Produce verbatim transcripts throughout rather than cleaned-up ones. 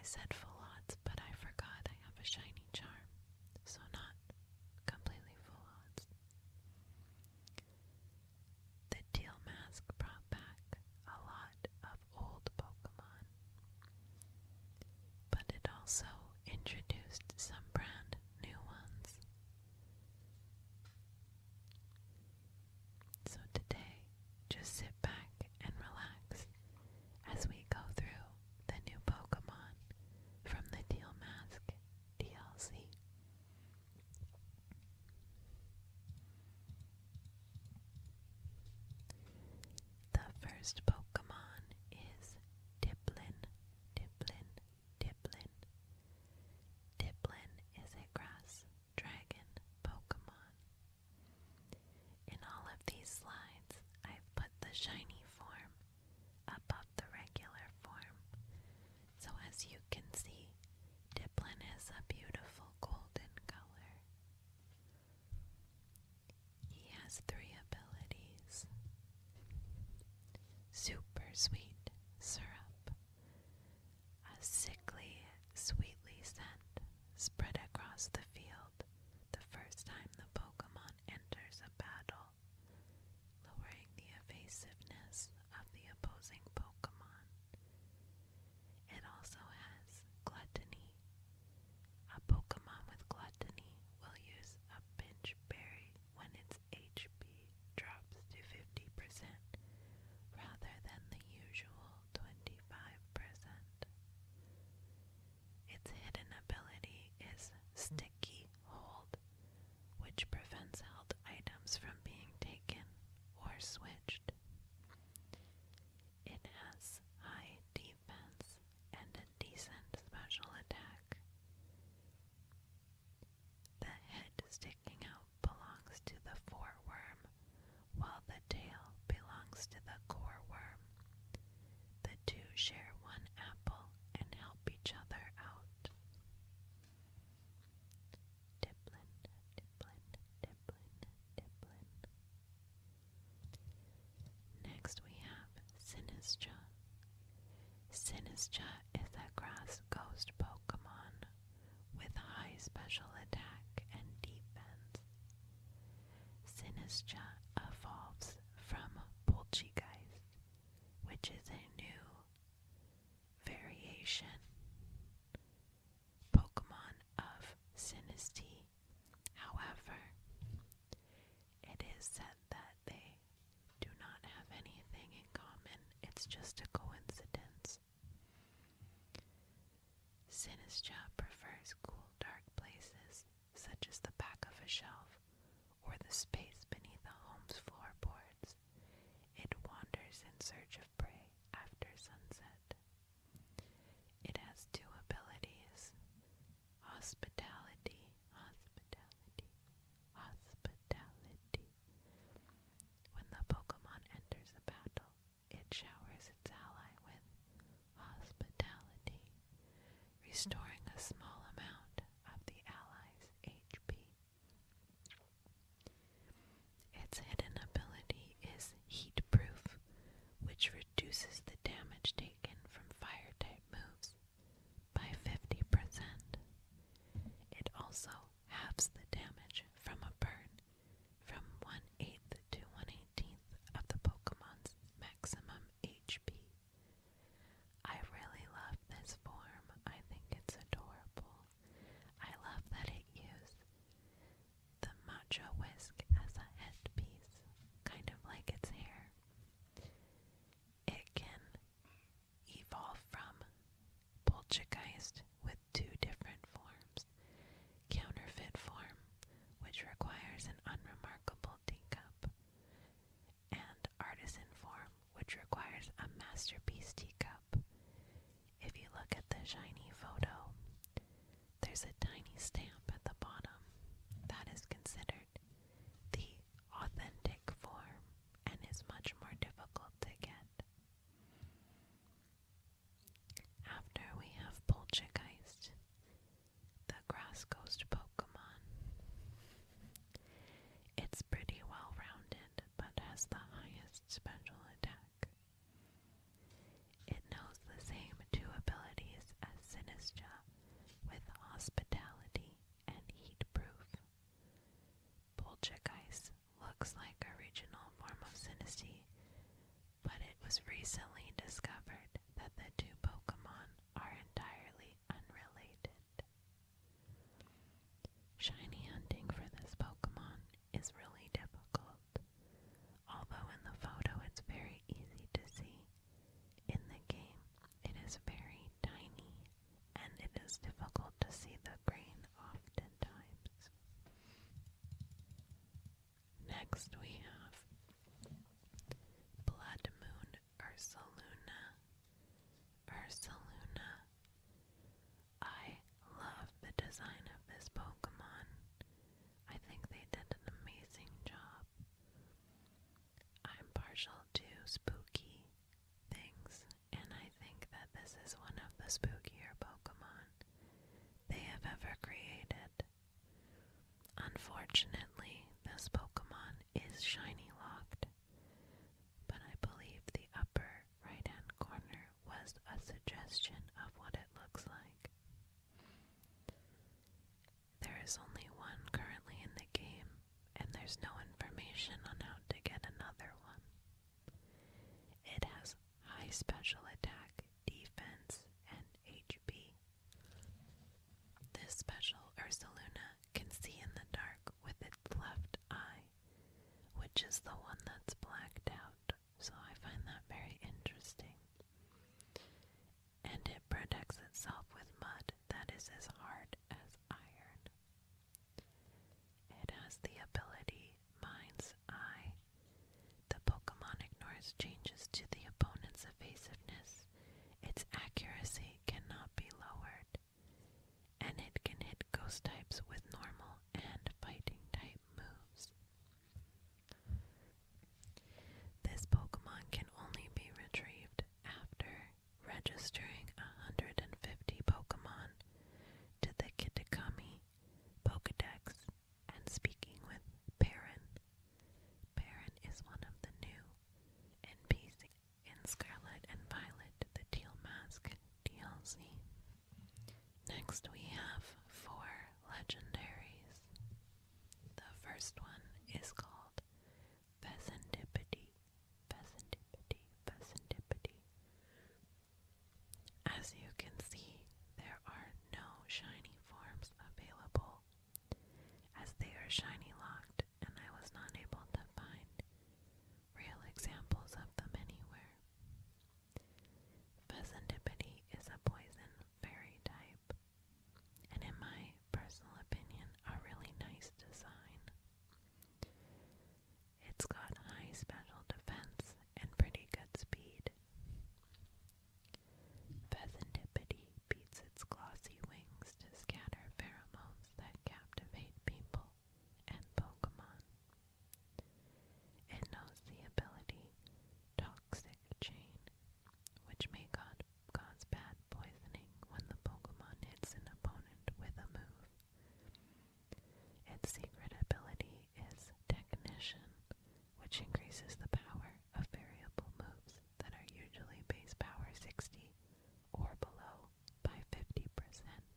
said full odds, but I forgot I have a shiny charm, so not completely full odds. The Teal Mask brought back a lot of old Pokemon, but it also introduced some brand new ones. So today, just sit back and relax as we go through the new Pokemon from the Teal Mask D L C. The first Pokemon is Diplin, Diplin, Diplin. Diplin is a grass dragon Pokemon. In all of these slides, I've put the shiny form above the regular form. So as you can see, Diplin is a beautiful golden color. He has three abilities. Super sweet syrup. A sickly, sweetly scent spread across the field the first time the Pokemon enters a battle, lowering the evasiveness of the opposing Pokemon. It also has Gluttony. A Pokemon with Gluttony will use a pinch berry when its H P drops to fifty percent rather than the usual twenty-five percent. Its hidden ability is Sticky Hold, which prevents held items from being taken or switched. It has high defense and a decent special attack. The head sticking out belongs to the foreworm, while the tail belongs to the core worm. The two share one apple and help each other out. Diplin, Diplin, Diplin, Diplin. Next we have Sinistra. Sinistra is a grass ghost Pokemon with high special attack and defense. Sinistra evolves from Poltergeist, which is a new variation Pokemon of Sinistea. However, it is said that they do not have anything in common. It's just a coincidence. Sinistra prefers cool, dark places, such as the back of a shelf or the space beneath a home's floorboards. It wanders in search of prey after sunset. It has two abilities: Hospitality, Hospitality, Hospitality. When the Pokemon enters a battle, it showers its ally with hospitality, restoring a small amount of the ally's H P. Its hidden ability is Heat Proof, which reduces the damage taken from fire-type moves by fifty percent. It also halves the damage from a burn from one eighth to one eighteenth of the Pokemon's maximum H P. I really love this form. I think it's adorable. I love that it used the Matcha Whisk as a headpiece, kind of like its hair. It can evolve from Poltergeist with two different forms: Counterfeit form, which requires an unremarkable teacup, and Artisan form, which requires a masterpiece teacup. If you look at the shiny photo, there's a tiny stamp at the bottom. That is considered the authentic form and is much more difficult to get. After we have Poltergeist, the grass ghost Pokemon. It's pretty well rounded, but has the highest special attack. It knows the same two abilities as Ursaluna. I love the design of this Pokemon. I think they did an amazing job. I'm partial to spooky things, and I think that this is one of the spookier Pokemon they have ever created. Unfortunately, this Pokemon is shiny locked, but I believe the upper right-hand corner was a suggestion of what it looks like. There is only one currently in the game, and there's no information on how to get another one. It has high special attack, defense, and H P. This special Ursaluna can see in the dark with its left eye, which is the one that's blacked out, so I find that very interesting. And it protects itself with mud that is as hard as iron. It has the ability Mind's Eye. The Pokemon ignores changes to the opponent's evasiveness. Its accuracy cannot be lowered, and it can hit ghost types with normal and fighting type moves. This Pokemon can only be retrieved after registering one hundred fifty Pokemon to the Kitikami Pokedex and speaking with Baron. Baron is one of the new N P Cs in Scarlet and Violet, the Teal Mask D L C. Next we have four legendaries. The first one is called Pheasantipity. Pheasantipity, Pheasantipity. As you can see, there are no shiny forms available, as they are shiny locked, and I was not able to find real examples of them anywhere. Pheasantipity is a poison fairy type, and in my personal opinion, a really nice design. It's got high special defense and pretty good speed. Pheasantipity beats its glossy wings to scatter pheromones that captivate people and Pokemon. It knows the ability Toxic Chain, which may cause, cause bad poisoning when the Pokemon hits an opponent with a move. Its secret ability is Technician, which increases the power of variable moves that are usually base power sixty or below by fifty percent.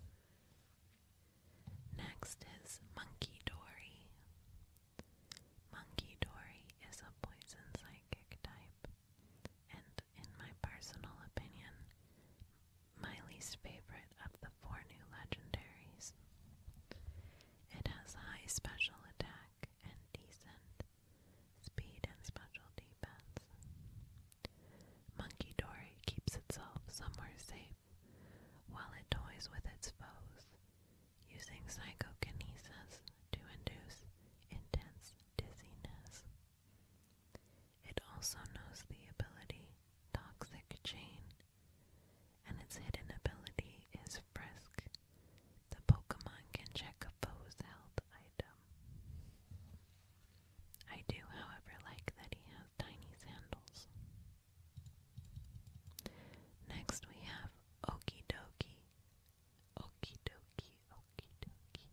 Next is Monkey Dory. Monkey Dory is a poison psychic type, and in my personal opinion, my least favorite of the four new legendaries. It has high special attack and decent speed and special defense. Monkey Dory keeps itself somewhere safe while it toys with its foes, using psychokinesis to induce intense dizziness. It also knows the ability Toxic Chain, and its hidden ability is Frisk. The Pokemon can check a foe's health item. I do, however, like that he has tiny sandals. Next we have Okidoki. Okidoki, Okidoki.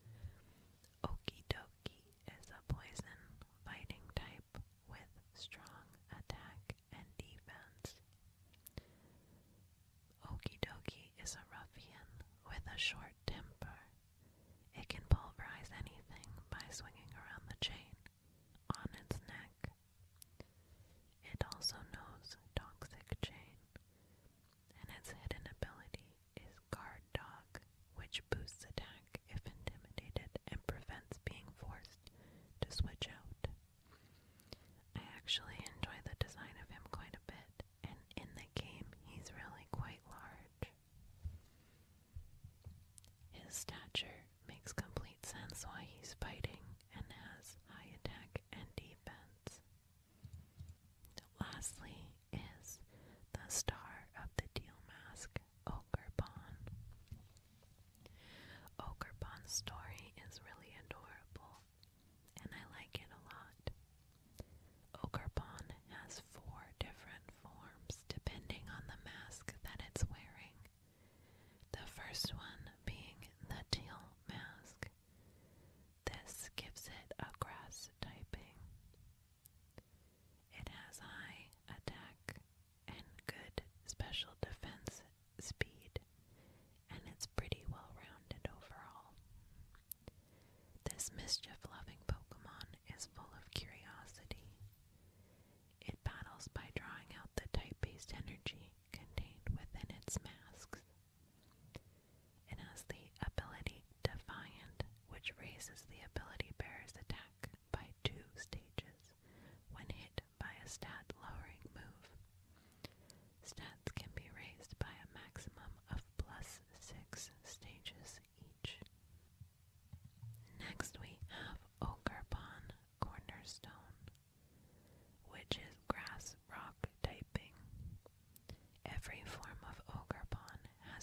Okidoki is a poison fighting type with strong attack and defense. Okidoki is a ruffian with a short temper. It can pulverize anything by swinging around the chain on its neck. It also knows Toxic Chain, and its hidden ability is Guard Dog, which boosts attack if intimidated and prevents being forced to switch out. I actually enjoy the design of him quite a bit, and in the game he's really quite large. His stature makes complete sense why he's fighting and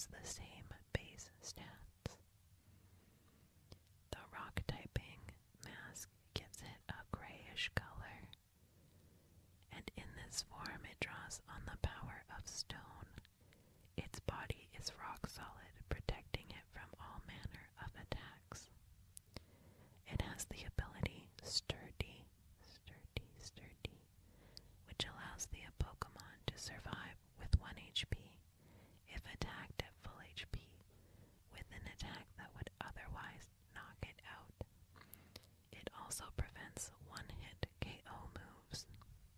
has the same base stats. The rock typing mask gives it a grayish color, and in this form it draws on the power of stone. Its body is rock solid, protecting it from all manner of attacks. It has the ability Sturdy, Sturdy, Sturdy, which allows the Pokemon to survive with one H P if attacked at full H P with an attack that would otherwise knock it out. It also prevents one-hit K O moves.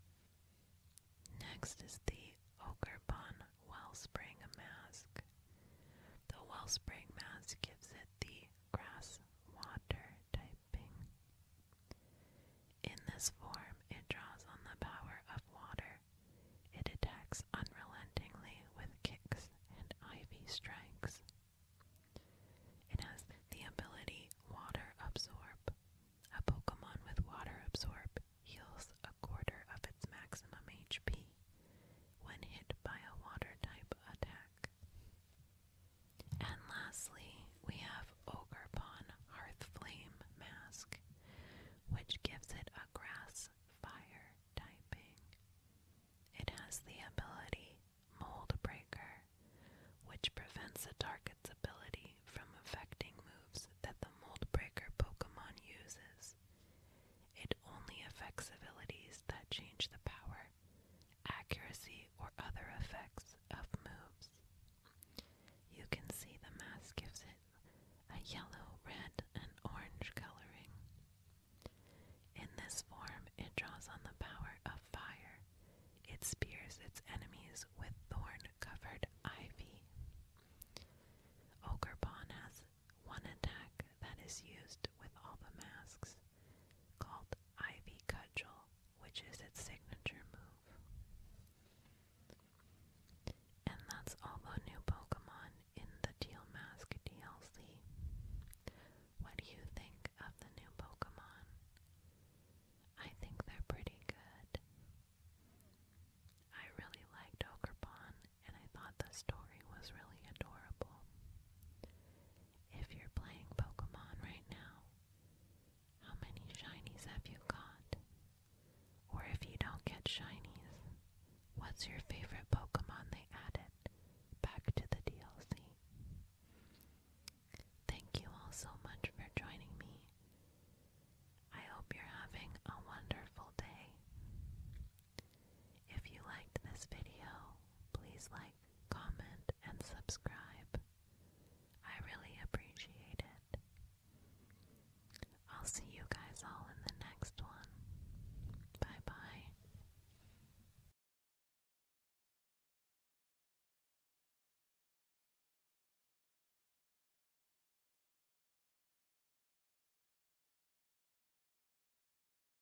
Next is the Ogrepon Wellspring Mask. The Wellspring Mask gives it the grass water typing. In this form, it draws on the power of water. It attacks unrelentingly with kicks and ivy strikes. It has the ability Water Absorb. A Pokemon with Water Absorb heals a quarter of its maximum H P when hit by a water type attack. And lastly, we have Ogrepon Hearthflame Mask, which gives it a grass fire typing. It has the ability Mold Breaker, which prevents a target